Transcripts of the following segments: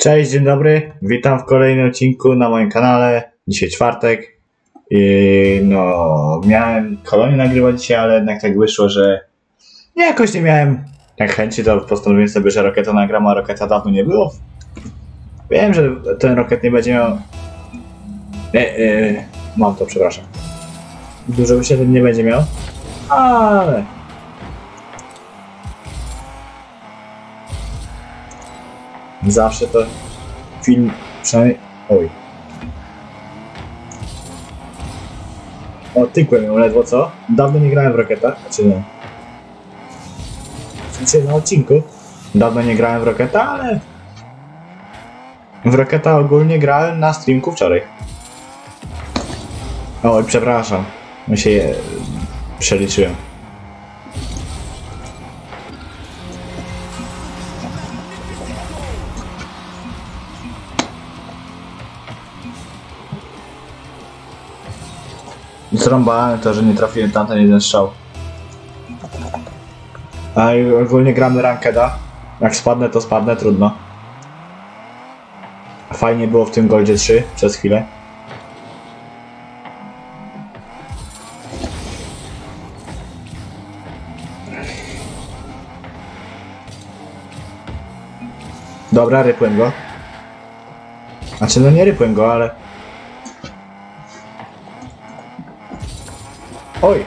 Cześć, dzień dobry. Witam w kolejnym odcinku na moim kanale. Dzisiaj czwartek. Miałem kolonię nagrywać dzisiaj, ale jednak tak wyszło, że jakoś nie miałem tak chęci, to postanowiłem sobie, że Roketa nagram, a Roketa dawno nie było. Wiem, że ten Roket nie będzie miał... mam to, przepraszam. Dużo wyświetleń nie będzie miał, ale... Zawsze to film, przynajmniej... Oj. O, tykłem ją ledwo, co? Dawno nie grałem w Roketa, czy nie? W sensie na odcinku. Dawno nie grałem w Roketa, ale... W Roketa ogólnie grałem na streamku wczoraj. Oj, przepraszam. My się przeliczyłem. Zrąbałem to, że nie trafiłem tamten jeden strzał. A ogólnie gramy rankeda. Jak spadnę, to spadnę, trudno. Fajnie było w tym Goldzie 3 przez chwilę. Dobra, rypłem go. Znaczy, no nie rypłem go, ale... Oj!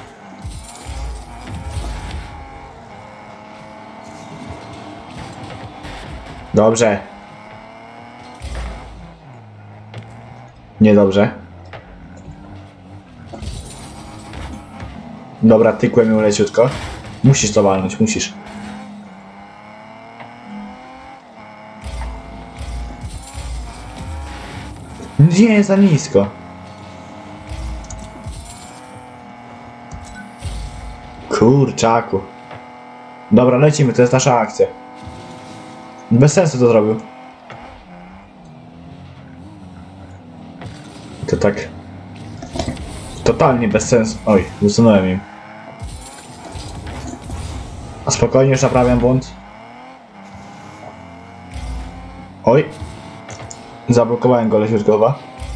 Dobrze. Niedobrze. Dobra, tykłem ją leciutko. Musisz to walnąć, musisz. Nie, za nisko. Kurczaku. Dobra, lecimy, to jest nasza akcja. Bez sensu to zrobił. To tak... Totalnie bez sensu. Oj, usunąłem im. A spokojnie, już naprawiam błąd. Oj. Zablokowałem go leciutko.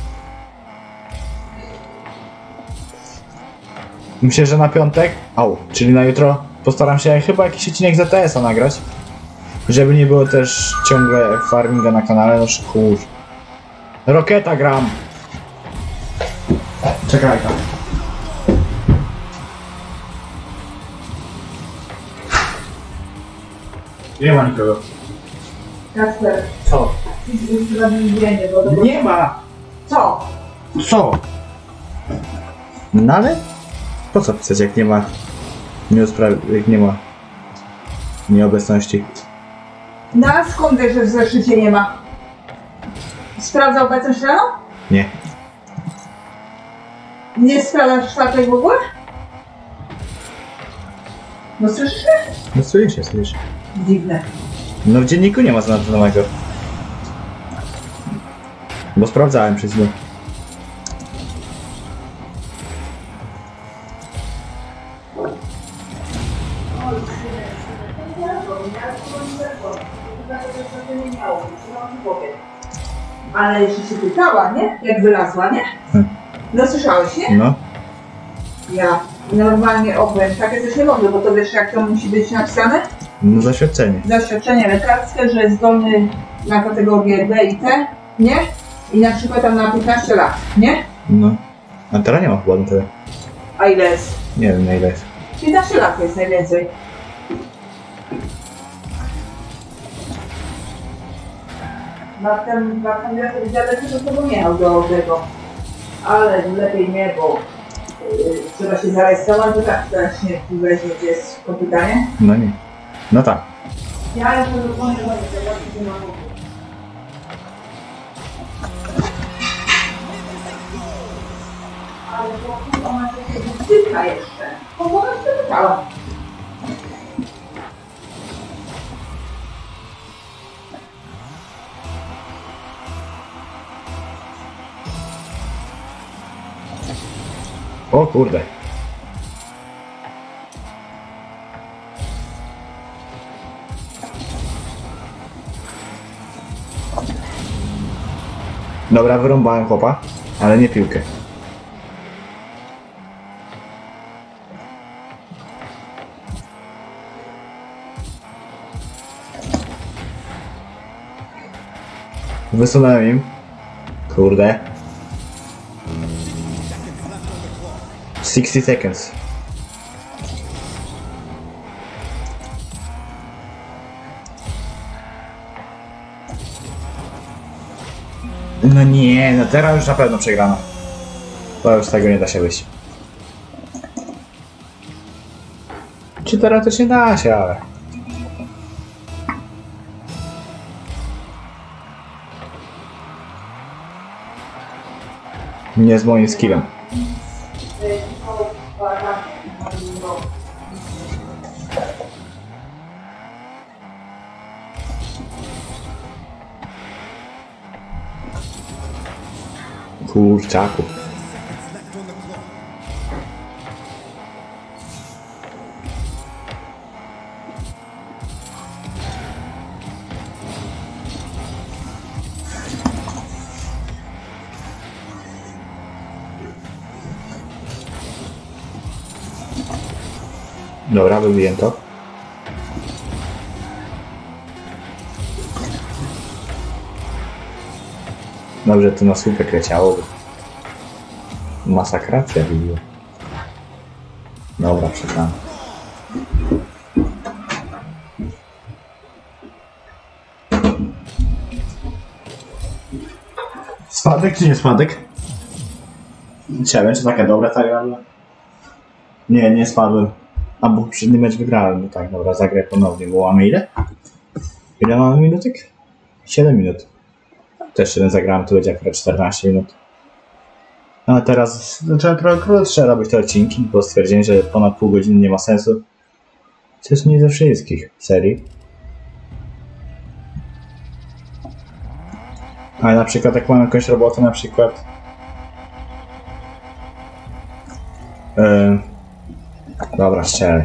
Myślę, że na piątek, czyli na jutro, postaram się chyba jakiś odcinek z ETS-a nagrać. Żeby nie było też ciągle farminga na kanale, no kur... Roketa gram! Czekaj tam. Nie ma nikogo. Kasper. Co? Nie ma! Co? Co? No ale? Po co pisać, jak nie ma... jak nie ma... nieobecności? No a skąd wiesz, że w zeszycie nie ma? Sprawdzał obecność rano? Nie. Nie sprawdzasz w czwartek w ogóle? No słyszysz mnie? No słyszę. Dziwne. No w dzienniku nie ma zanotowego. Bo sprawdzałem przez chwilę. Ale jeszcze się pytała, nie? Jak wylazła, nie? No słyszałeś, nie? No. Ja normalnie opowiem. Takie coś nie mogę, bo to wiesz jak to musi być napisane? No zaświadczenie. Zaświadczenie lekarskie, że jest zdolny na kategorię B i T, nie? I na przykład tam na 15 lat, nie? No. A teraz nie ma chyba na tyle. A ile jest? Nie wiem na ile jest. 15 lat jest najwięcej. Martem dziadek to tego nie miał do tego. Ale lepiej nie, bo trzeba się zarejestrować, bo tak teraz nie weźmie, gdzie jest komputanie. No nie. No tak. Ja już to dokładnie będę zobaczyć, gdzie mam mówić. Ale bo ona się wstyka jeszcze. Bo ona się pytała. O kurde. Dobra, wyrąbałem chłopa, ale nie piłkę. Wysunąłem im. Kurde. 60 seconds. No nie, no teraz już na pewno przegrano. To już z tego nie da się wyjść. Czy teraz to się da się, ale... Nie z moim skillem. Kurczaku. Dobra, wybiję to. Dobrze, to na słupek leciało. Masakracja wybiła. Dobra, przegrałem. Spadek czy nie spadek? Challenge, czy taka dobra ta gra? Nie, nie spadłem. A bo poprzedni mecz wygrałem. No tak, dobra, zagrę ponownie. Bo mamy ile? Ile mamy minutek? 7 minut. Też jeden zagrałem, to będzie akurat 14 minut. A teraz zacząłem trochę krótsze robić te odcinki, bo stwierdziłem, że ponad pół godziny nie ma sensu. Chociaż nie ze wszystkich serii. Ale na przykład jak mam jakąś robotę, na przykład... Dobra, strzelaj.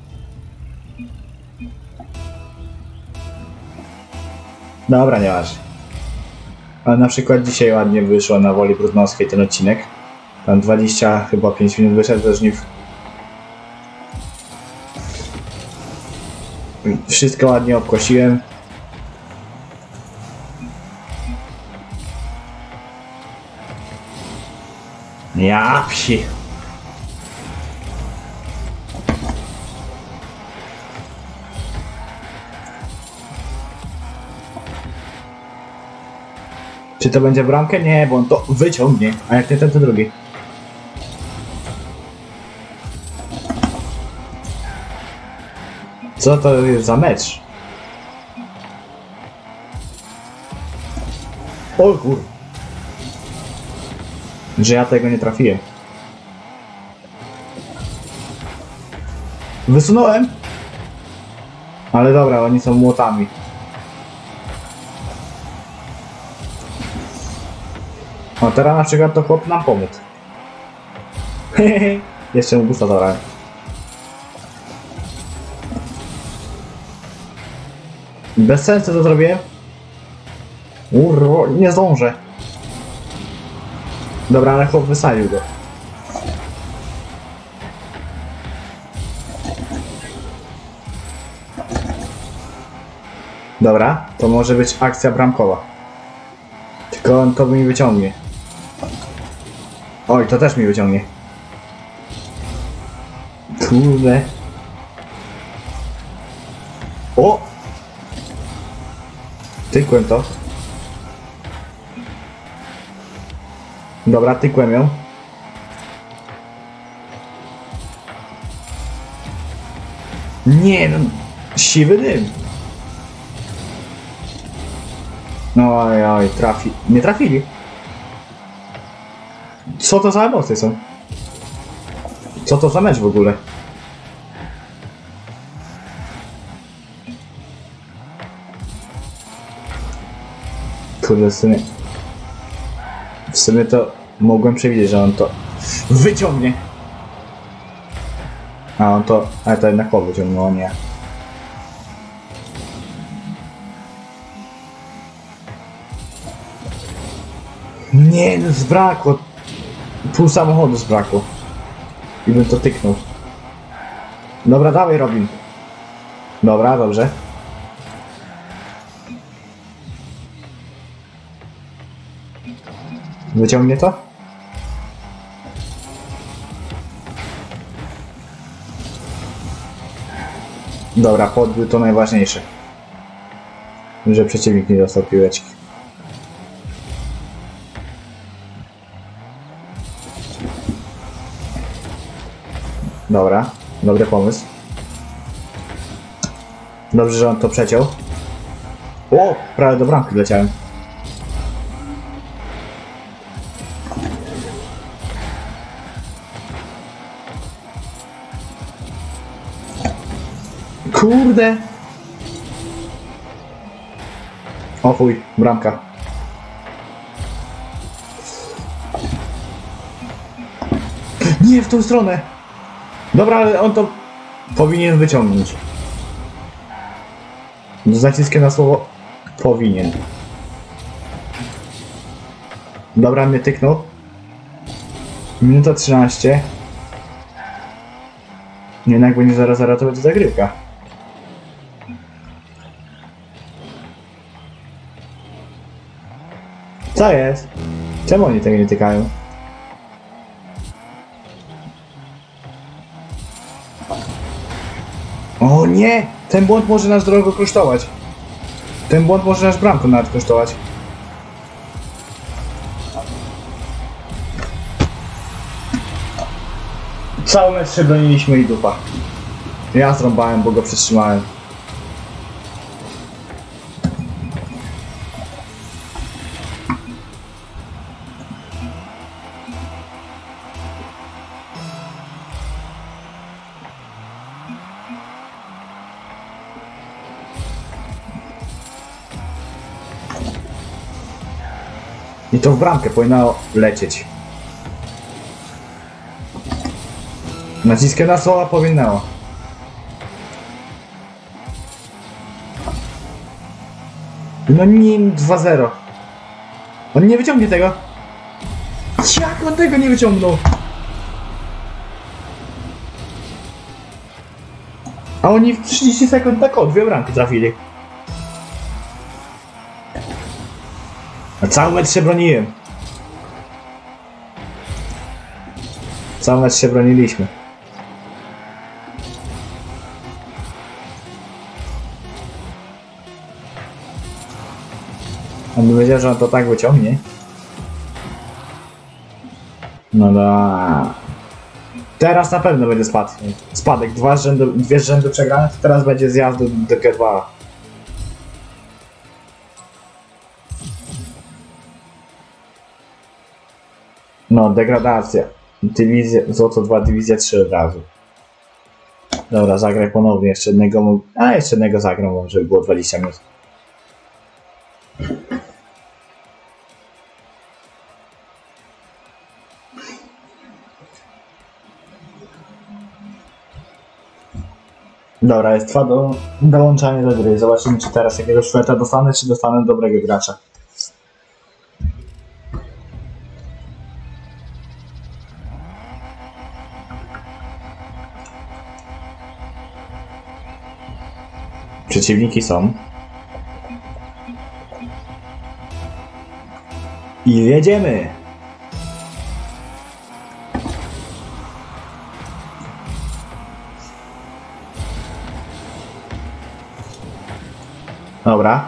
Dobra, nieważne. Ale na przykład dzisiaj ładnie wyszło na Woli Brudnowskiej ten odcinek. Tam 20 chyba 5 minut wyszedł ze żniw. Wszystko ładnie obkosiłem. Ja psi. Czy to będzie bramkę? Nie, bo on to wyciągnie. A jak nie ten, to drugi. Co to jest za mecz? O kur... Że ja tego nie trafiłem. Wysunąłem! Ale dobra, oni są młotami. O, teraz na przykład to chłop nam pomógł. Hehehe, jeszcze mu busta zabrałem. Bez sensu to zrobiłem. Urro, nie zdążę. Dobra, ale chłop wysadził go. Dobra, to może być akcja bramkowa. Tylko on to mi wyciągnie. Oj, to też mi wyciągnie. Kurde. O! Tykłem to. Dobra, tykłem ją. Nie no, siwy dym. No oj, oj, trafi... Nie trafili. Co to za emocje są? Co to za mecz w ogóle? Kurde, w sumie to mogłem przewidzieć, że on to wyciągnie. A on to... Ale to jednak wyciągnął, nie. Nie, no zbrakło. Pół samochodu zbrakło. I bym to tyknął. Dobra, dawaj Robin. Dobra, dobrze. Wyciągnie to? Dobra, podbił to najważniejsze. Że przeciwnik nie dostał piłeczki. Dobra, dobry pomysł. Dobrze, że on to przeciął. O, prawie do bramki leciałem. Kurde! O chuj, bramka. Nie, w tą stronę! Dobra, ale on to powinien wyciągnąć. Z naciskiem na słowo powinien. Dobra, mnie tyknął. Minuta 13. Jednak będzie zaraz to będzie zagrywka. Co jest? Czemu oni tego nie tykają? O nie! Ten błąd może nas drogo kosztować. Ten błąd może nas bramkę nawet kosztować. Cały mecz się broniliśmy i dupa. Ja zrąbałem, bo go przytrzymałem. I to w bramkę powinno lecieć. Naciskiem na słowa powinnało. No nie, 2-0. On nie wyciągnie tego. Jak on tego nie wyciągnął? A oni w 30 sekund tak o, 2 bramki trafili. A cały mecz się broniłem. Cały mecz się broniliśmy. On by wiedział, że on to tak wyciągnie. No da. Teraz na pewno będzie spadek. Dwie z rzędu przegrane, to teraz będzie zjazd do G2. No, degradacja. Dywizja, złoto 2, dywizja 3 od razu. Dobra, zagraj ponownie. Jeszcze jednego. A, jeszcze jednego zagram, żeby było 20 minut. Dobra, jest 2 do dołączania do gry. Zobaczymy, czy teraz jakiegoś szweta dostanę, czy dostanę dobrego gracza. Przeciwniki są. I jedziemy! Dobra.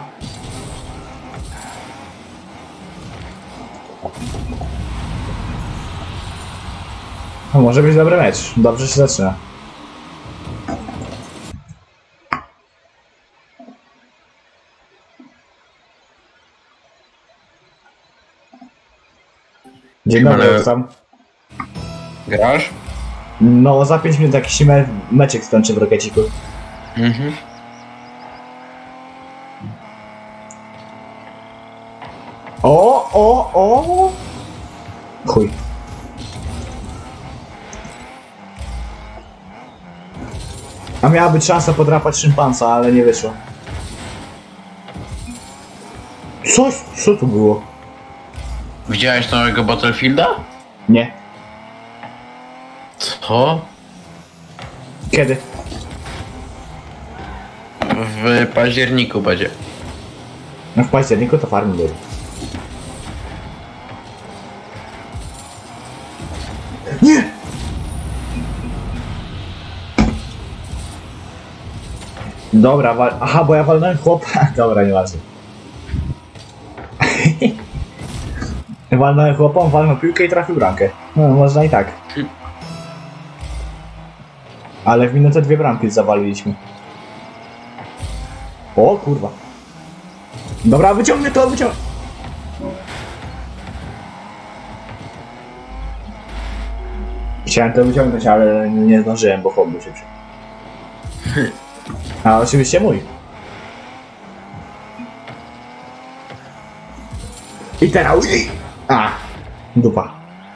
No, może być dobry mecz. Dobrze się zaczyna. Dzień dobry, tam. Grasz? No, za 5 minut jakiś meczek skończy w Rockeciku. Mhm. O! Chuj. A miała być szansa podrapać szympansa, ale nie wyszło. Co tu było? Widziałeś nowego Battlefielda? Nie. Co? Kiedy? W październiku będzie. No w październiku to farmy były. Nie! Dobra, aha, bo ja walnąłem chłopa. Dobra, nieważne. Walnąłem chłopą, walnął piłkę i trafił bramkę. No, można i tak. Ale w minutę 2 bramki zawaliliśmy. O kurwa. Dobra, wyciągnę to, wyciągnę. Chciałem to wyciągnąć, ale nie zdążyłem, bo chłop był szybszy. A oczywiście mój. I teraz... A! Dupa.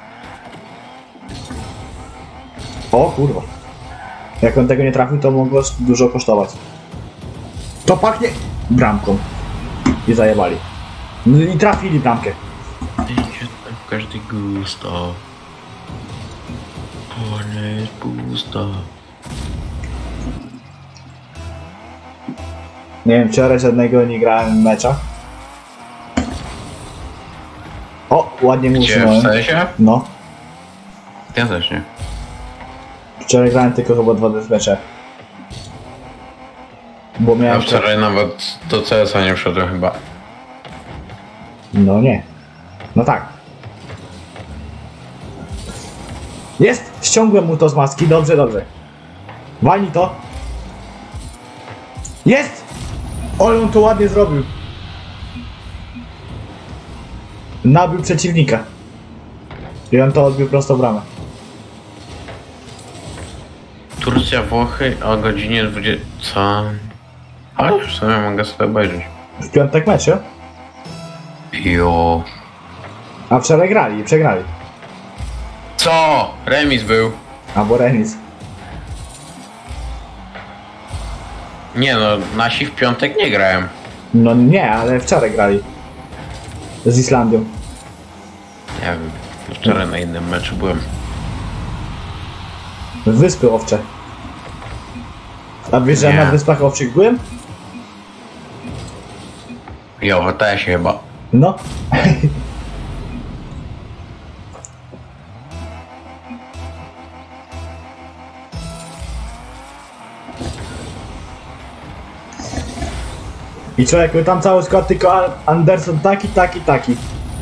O kurwa. Jak on tego nie trafił, to mogło dużo kosztować. To pachnie bramką. I zajebali. No i trafili bramkę. Każdy gusto. Ona jest pusta. Nie wiem, wczoraj żadnego nie grałem w meczach. O, ładnie mu Gdzie, w usunąłem. sensie? No. Ja też nie. Wczoraj grałem tylko chyba 2 mecze. Bo Ja miałem... wczoraj nawet do CS-a nie wszedłem chyba. No nie. No tak. Jest! Ściągłem mu to z maski, dobrze, dobrze. Walnij to. Jest! Oj, on to ładnie zrobił. Nabił przeciwnika. I on to odbił prosto w bramę. Turcja, Włochy o godzinie 20... Co? A w sumie mogę sobie obejrzeć. W piątek meczu. Jo. A wczoraj grali i przegrali. Co? Remis był. Albo remis. Nie no, nasi w piątek nie grałem. No nie, ale wczoraj grali. Z Islandią. Nie wiem. Wczoraj na innym meczu byłem. Wyspy Owcze. A wiesz, że ja Nie. na Wyspach Owczych byłem? Jo, w TS-ie chyba. No. I człowieku, tam cały skład tylko Anderson taki, taki, taki.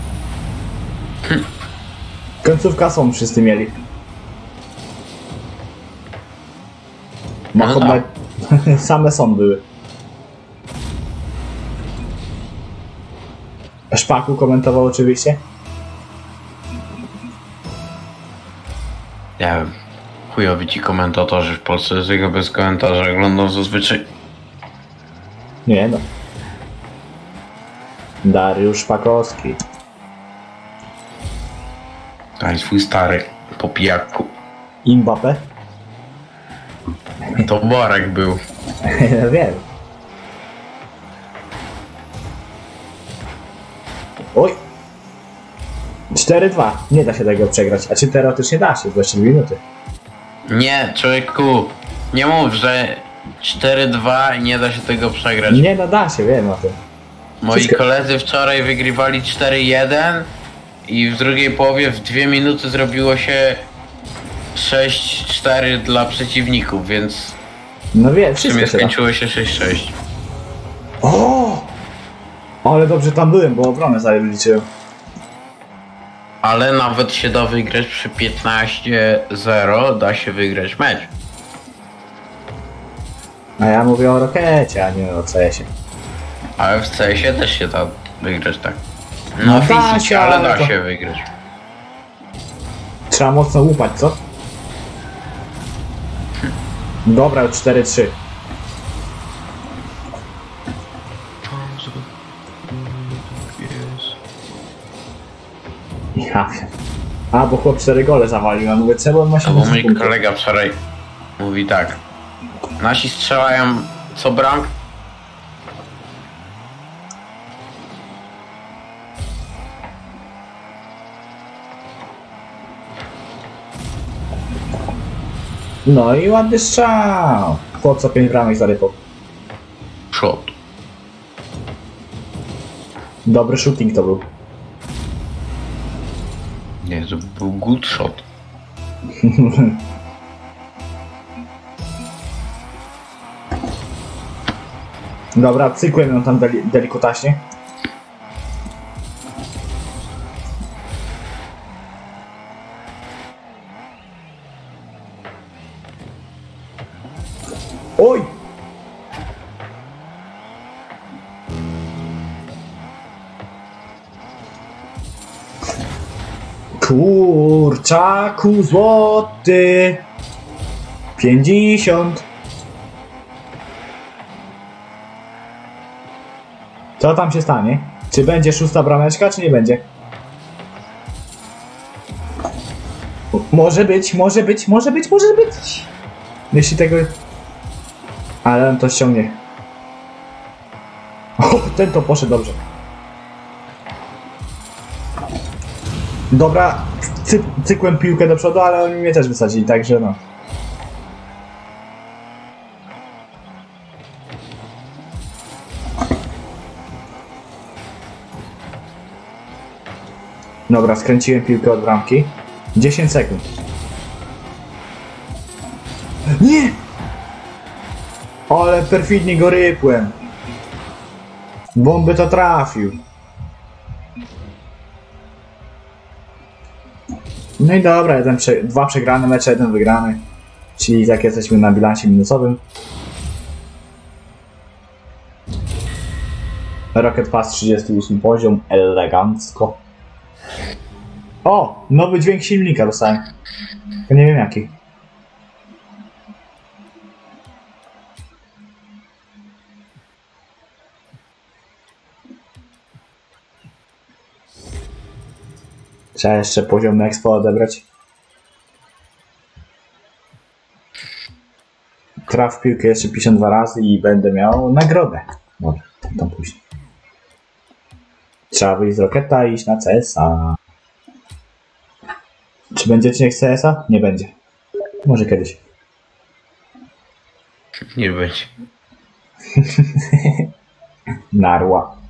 Końcówka są wszyscy mieli. No tak. Same są były. Szpaku komentował oczywiście. Nie wiem. Chujowi ci komentatorzy w Polsce z jego bez komentarza oglądam zazwyczaj. Nie no. Dariusz Szpakowski. Daj swój stary po pijaku. Mbappé. To Borek był. Wiem. Oj. 4-2. Nie da się tego przegrać. A czy teoretycznie da się? 24 minuty. Nie, człowieku. Nie mów, że 4-2 i nie da się tego przegrać. Nie no da się, wiem o tym. Moi Wszystko- koledzy wczoraj wygrywali 4-1 i w drugiej połowie w 2 minuty zrobiło się 6-4 dla przeciwników, więc No wiem, w sumie wszystko się da. skończyło się 6-6. O! Ale dobrze tam byłem, bo obronę zaliczyłem. Ale nawet się da wygrać przy 15-0, da się wygrać mecz. A ja mówię o Rokecie, a nie o CS-ie. Ale w CS-ie też się da wygrać, tak. No No da fizycznie, się, ale ale da to- się wygrać. Trzeba mocno łupać, co? Dobra, 4-3. Ja wiem. A, bo chłop 4 gole zawalił, a mówię, czemu on ma To się bo mój kolega wczoraj mówi tak. Nasi strzelają co bramk. No i ładny strzał. Po co 5 bramek zarypał? Shot. Dobry shooting to był. Nie, to był good shot. Dobra, cykłem ją tam delikutaśnie. Oj! Kurczaku złoty 50. Co tam się stanie? Czy będzie 6. brameczka, czy nie będzie? Może być, może być, może być, może być. Jeśli tego... Ale on to ściągnie. O, ten to poszedł dobrze. Dobra, cykłem piłkę do przodu, ale oni mnie też wysadzili, także no. Dobra, skręciłem piłkę od bramki. 10 sekund. Nie! Ale perfidnie go rypłem. Bo on by to trafił. No i dobra, 2 przegrane mecze, 1 wygrany. Czyli tak jesteśmy na bilansie minusowym. Rocket Pass 38 poziom, elegancko. O! Nowy dźwięk silnika dostałem. To nie wiem jaki. Trzeba jeszcze poziom na expo odebrać. Traf piłkę jeszcze 52 razy i będę miał nagrodę. Dobra, tam później. Trzeba wyjść z Rocketa i iść na CS-a. Czy będzie odcinek z CS-a? Nie będzie. Może kiedyś. Nie będzie. Narła.